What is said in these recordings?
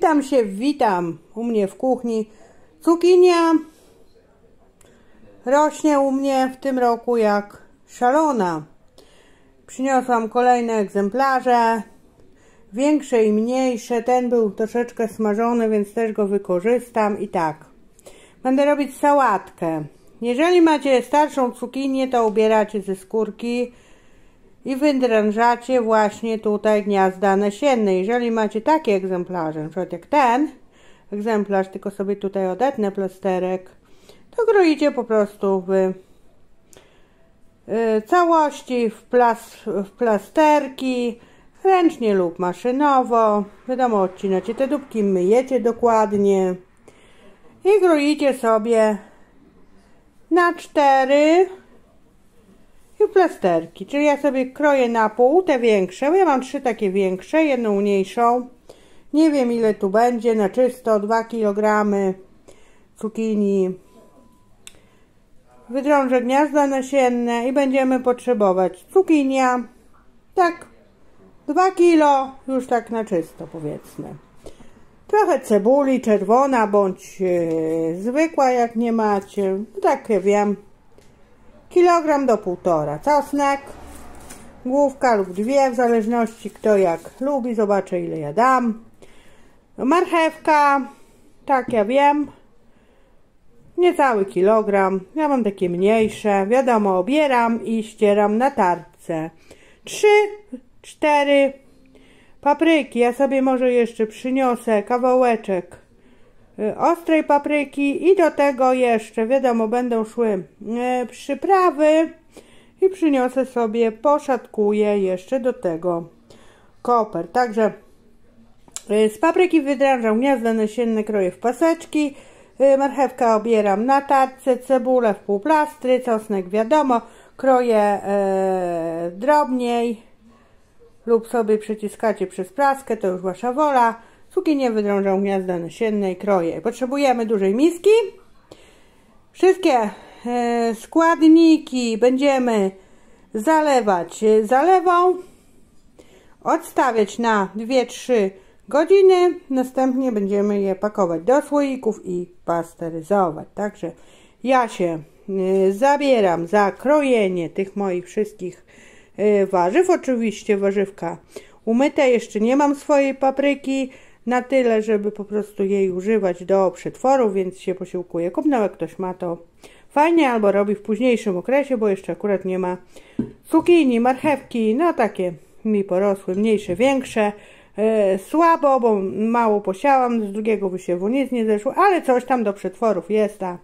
Witam u mnie w kuchni. Cukinia rośnie u mnie w tym roku jak szalona. Przyniosłam kolejne egzemplarze, większe i mniejsze. Ten był troszeczkę smażony, więc też go wykorzystam. I tak, będę robić sałatkę. Jeżeli macie starszą cukinię, to ubieracie ze skórki i wydrążacie właśnie tutaj gniazda nasienne. Jeżeli macie takie egzemplarze, na przykład jak ten egzemplarz, tylko sobie tutaj odetnę plasterek, to kroicie po prostu w całości w plasterki, ręcznie lub maszynowo. Wiadomo, odcinacie te dupki, myjecie dokładnie i kroicie sobie na 4 i plasterki. Czyli ja sobie kroję na pół te większe. Ja mam 3 takie większe, jedną mniejszą. Nie wiem, ile tu będzie na czysto. 2 kg cukinii. Wydrążę gniazda nasienne i będziemy potrzebować cukinia. Tak 2 kg, już tak na czysto powiedzmy. Trochę cebuli, czerwona bądź zwykła, jak nie macie. Tak ja wiem. 1,5 do 1,5 kg. Czosnek, główka lub 2, w zależności kto jak lubi. Zobaczę, ile ja dam. Marchewka, tak ja wiem, niecały kilogram. Ja mam takie mniejsze. Wiadomo, obieram i ścieram na tarce. 3-4 papryki. Ja sobie może jeszcze przyniosę kawałeczek ostrej papryki i do tego jeszcze, wiadomo, będą szły przyprawy i przyniosę sobie, poszatkuję jeszcze do tego koper. Także z papryki wydrążam gniazda nasienne, kroję w paseczki, marchewkę obieram na tarce, cebulę w półplastry, czosnek wiadomo, kroję drobniej lub sobie przyciskacie przez praskę, to już wasza wola. Cukinię wydrążam gniazda nasienne i kroję. Potrzebujemy dużej miski. Wszystkie składniki będziemy zalewać zalewą, odstawiać na 2-3 godziny. Następnie będziemy je pakować do słoików i pasteryzować. Także ja się zabieram za krojenie tych moich wszystkich warzyw. Oczywiście warzywka umyte. Jeszcze nie mam swojej papryki na tyle, żeby po prostu jej używać do przetworów, więc się posiłkuję kupną. Jak ktoś ma, to fajnie, albo robi w późniejszym okresie, bo jeszcze akurat nie ma cukinii, marchewki, no takie mi porosły, mniejsze, większe. Słabo, bo mało posiałam, z drugiego wysiewu nic nie zeszło, ale coś tam do przetworów jest, a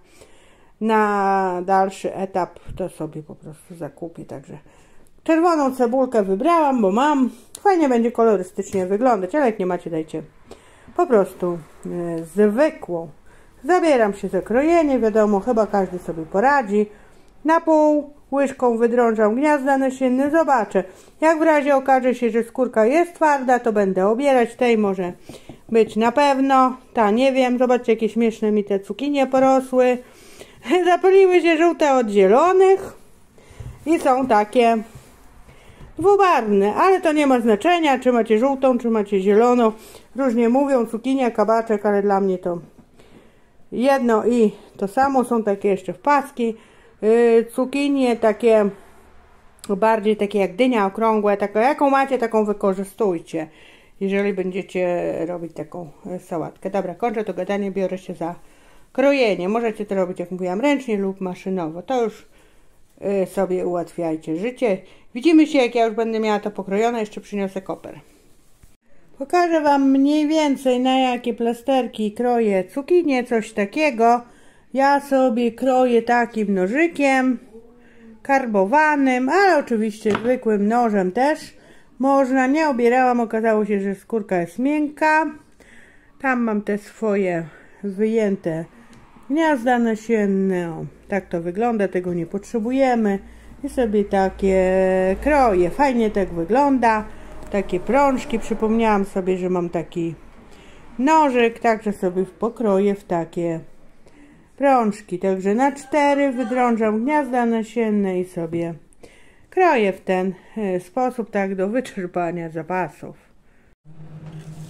na dalszy etap to sobie po prostu zakupię. Także czerwoną cebulkę wybrałam, bo mam. Fajnie będzie kolorystycznie wyglądać, ale jak nie macie, dajcie po prostu zwykłą. Zabieram się za krojenie, wiadomo, chyba każdy sobie poradzi. Na pół łyżką wydrążam gniazda nasienne, zobaczę. Jak w razie okaże się, że skórka jest twarda, to będę obierać. Tej może być na pewno, ta nie wiem. Zobaczcie, jakie śmieszne mi te cukinie porosły. Zapyliły się żółte od zielonych i są takie dwubarwne, ale to nie ma znaczenia, czy macie żółtą, czy macie zieloną. Różnie mówią, cukinia, kabaczek, ale dla mnie to jedno i to samo. Są takie jeszcze w paski. Cukinie takie bardziej takie jak dynia, okrągłe, taką jaką macie, taką wykorzystujcie, jeżeli będziecie robić taką sałatkę. Dobra, kończę to gadanie, biorę się za krojenie. Możecie to robić, jak mówiłam, ręcznie lub maszynowo. To już sobie ułatwiajcie życie. Widzimy się, jak ja już będę miała to pokrojone. Jeszcze przyniosę koper. Pokażę wam mniej więcej, na jakie plasterki kroję cukinię, coś takiego. Ja sobie kroję takim nożykiem karbowanym, ale oczywiście zwykłym nożem też można. Nie obierałam, okazało się, że skórka jest miękka. Tam mam te swoje wyjęte gniazda nasienne. O, tak to wygląda, tego nie potrzebujemy. I sobie takie kroję. Fajnie tak wygląda. Takie prążki. Przypomniałam sobie, że mam taki nożyk, także sobie pokroję w takie prążki. Także na 4 wydrążam gniazda nasienne i sobie kroję w ten sposób, tak do wyczerpania zapasów.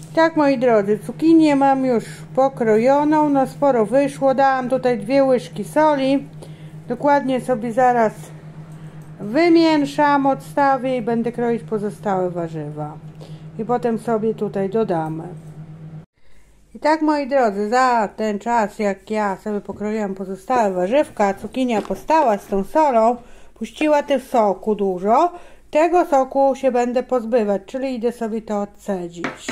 Tak, moi drodzy, cukinię mam już pokrojoną, no sporo wyszło, dałam tutaj 2 łyżki soli, dokładnie sobie zaraz wymieszam, odstawię i będę kroić pozostałe warzywa i potem sobie tutaj dodamy. I tak, moi drodzy, za ten czas jak ja sobie pokroiłam pozostałe warzywka, cukinia postała z tą solą, puściła też soku dużo, tego soku się będę pozbywać, czyli idę sobie to odcedzić.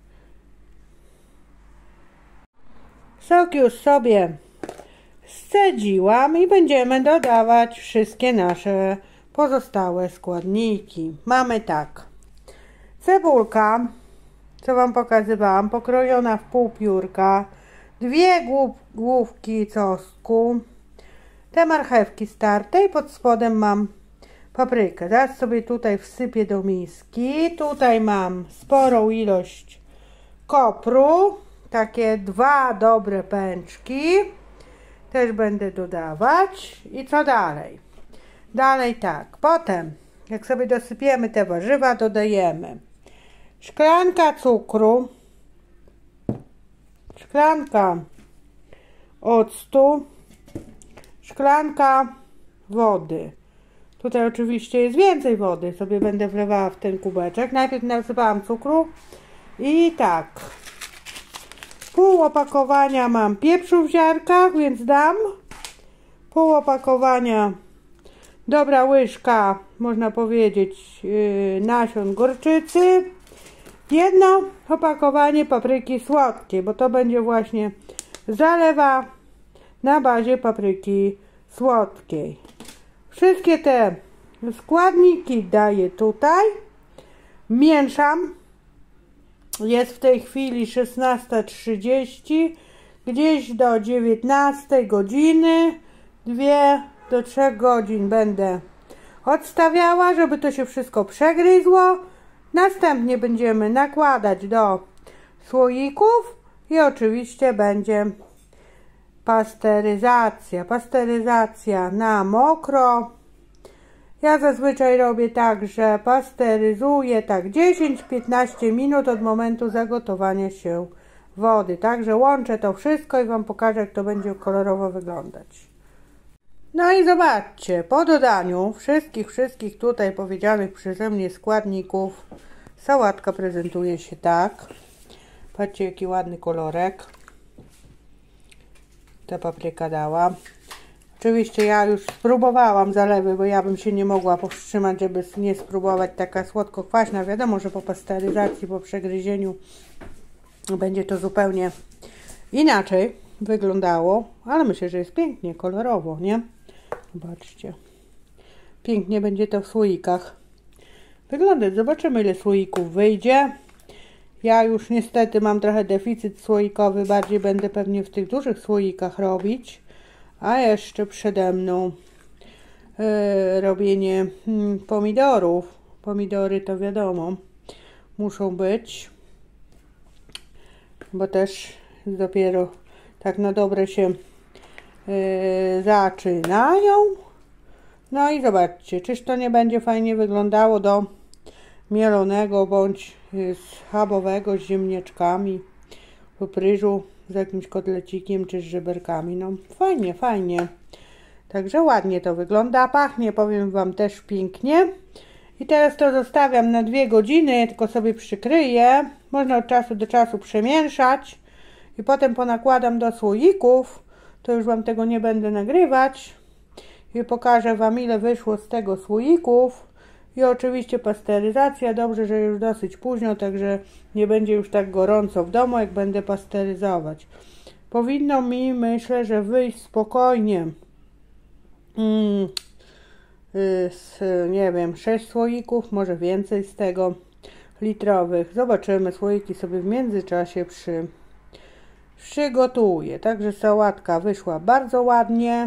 Sok już sobie scedziłam i będziemy dodawać wszystkie nasze pozostałe składniki. Mamy tak, cebulka, co wam pokazywałam, pokrojona w pół piórka, 2 główki czosnku, te marchewki starte i pod spodem mam paprykę. Teraz sobie tutaj wsypię do miski. Tutaj mam sporą ilość kopru, takie 2 dobre pęczki, też będę dodawać. I co dalej? Dalej tak, potem jak sobie dosypiemy te warzywa, dodajemy szklanka cukru, szklanka octu, szklanka wody. Tutaj oczywiście jest więcej wody, sobie będę wlewała w ten kubeczek. Najpierw nasypałam cukru i tak, pół opakowania mam pieprzu w ziarnkach, więc dam pół opakowania, dobra łyżka, można powiedzieć, nasion gorczycy, 1 opakowanie papryki słodkiej, bo to będzie właśnie zalewa na bazie papryki słodkiej. Wszystkie te składniki daję tutaj, mieszam. Jest w tej chwili 16:30, gdzieś do 19 godziny, 2 do 3 godzin będę odstawiała, żeby to się wszystko przegryzło. Następnie będziemy nakładać do słoików i oczywiście będzie pasteryzacja. Pasteryzacja na mokro. Ja zazwyczaj robię tak, że pasteryzuję tak 10-15 minut od momentu zagotowania się wody. Także łączę to wszystko i wam pokażę, jak to będzie kolorowo wyglądać. No i zobaczcie, po dodaniu wszystkich tutaj powiedzianych przeze mnie składników, sałatka prezentuje się tak. Patrzcie, jaki ładny kolorek ta papryka dała. Oczywiście ja już spróbowałam zalewy, bo ja bym się nie mogła powstrzymać, żeby nie spróbować. Taka słodko-kwaśna, wiadomo, że po pasteryzacji, po przegryzieniu będzie to zupełnie inaczej wyglądało, ale myślę, że jest pięknie, kolorowo, nie? Zobaczcie, pięknie będzie to w słoikach wyglądać. Zobaczymy, ile słoików wyjdzie. Ja już niestety mam trochę deficyt słoikowy, bardziej będę pewnie w tych dużych słoikach robić, a jeszcze przede mną robienie pomidorów. Pomidory to wiadomo, muszą być, bo też dopiero tak na dobre się zaczynają. No i zobaczcie, czyż to nie będzie fajnie wyglądało do mielonego bądź schabowego z ziemniaczkami lub ryżu z jakimś kotlecikiem czy z żeberkami. No fajnie, fajnie. Także ładnie to wygląda, pachnie, powiem wam, też pięknie. I teraz to zostawiam na 2 godziny, tylko sobie przykryję. Można od czasu do czasu przemieszać i potem ponakładam do słoików. To już wam tego nie będę nagrywać i pokażę wam, ile wyszło z tego słoików. I oczywiście pasteryzacja, dobrze, że już dosyć późno, także nie będzie już tak gorąco w domu, jak będę pasteryzować. Powinno mi, myślę, że wyjść spokojnie nie wiem, 6 słoików, może więcej z tego litrowych. Zobaczymy, słoiki sobie w międzyczasie przygotuję. Także sałatka wyszła bardzo ładnie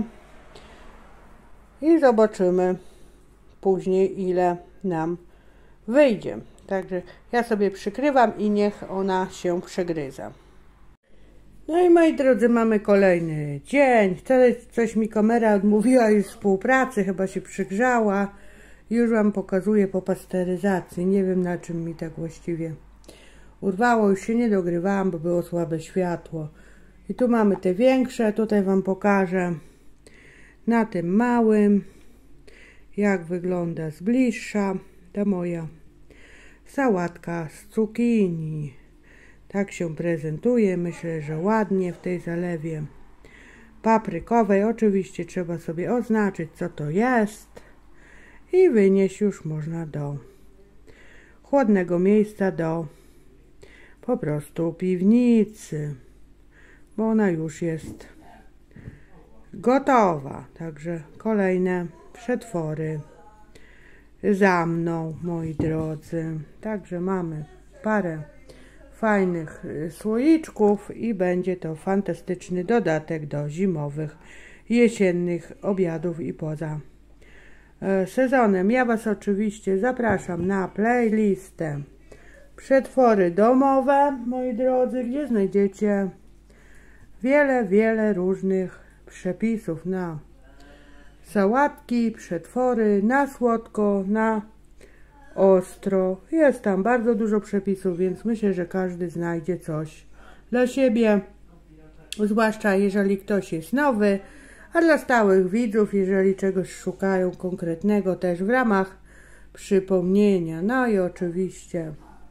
i zobaczymy później, ile nam wyjdzie. Także ja sobie przykrywam i niech ona się przegryza. No i moi drodzy, mamy kolejny dzień. Wtedy coś mi kamera odmówiła już współpracy, chyba się przygrzała. Już wam pokazuję po pasteryzacji. Nie wiem, na czym mi tak właściwie urwało, już się nie dogrywałam, bo było słabe światło. I tu mamy te większe, tutaj wam pokażę na tym małym, jak wygląda z bliższa. To moja sałatka z cukinii. Tak się prezentuje, myślę, że ładnie w tej zalewie paprykowej. Oczywiście trzeba sobie oznaczyć, co to jest i wynieść już można do chłodnego miejsca, do po prostu piwnicy, bo ona już jest gotowa. Także kolejne przetwory za mną, moi drodzy. Także mamy parę fajnych słoiczków i będzie to fantastyczny dodatek do zimowych, jesiennych obiadów i poza sezonem. Ja was oczywiście zapraszam na playlistę przetwory domowe, moi drodzy, gdzie znajdziecie wiele różnych przepisów na sałatki, przetwory, na słodko, na ostro. Jest tam bardzo dużo przepisów, więc myślę, że każdy znajdzie coś dla siebie, zwłaszcza jeżeli ktoś jest nowy, a dla stałych widzów, jeżeli czegoś szukają konkretnego, też w ramach przypomnienia. No i oczywiście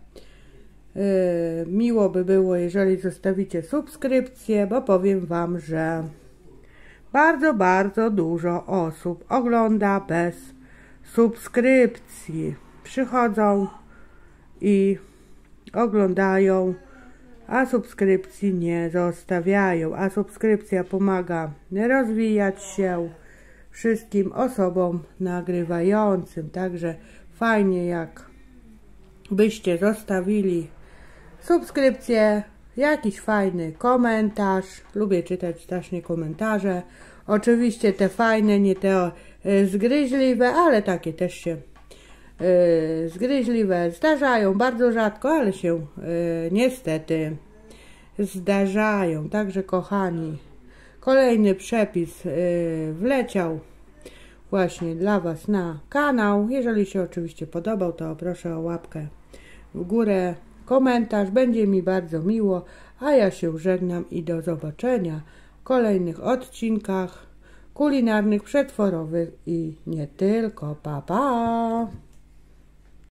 miło by było, jeżeli zostawicie subskrypcję, bo powiem wam, że bardzo dużo osób ogląda bez subskrypcji. Przychodzą i oglądają, a subskrypcji nie zostawiają. A subskrypcja pomaga rozwijać się wszystkim osobom nagrywającym. Także fajnie, jak byście zostawili subskrypcję, jakiś fajny komentarz. Lubię czytać strasznie komentarze. Oczywiście te fajne, nie te zgryźliwe, ale takie też się zgryźliwe zdarzają. Bardzo rzadko, ale się niestety zdarzają. Także kochani, kolejny przepis wleciał właśnie dla was na kanał. Jeżeli się oczywiście podobał, to proszę o łapkę w górę, komentarz, będzie mi bardzo miło, a ja się żegnam i do zobaczenia w kolejnych odcinkach kulinarnych, przetworowych i nie tylko. Pa, pa!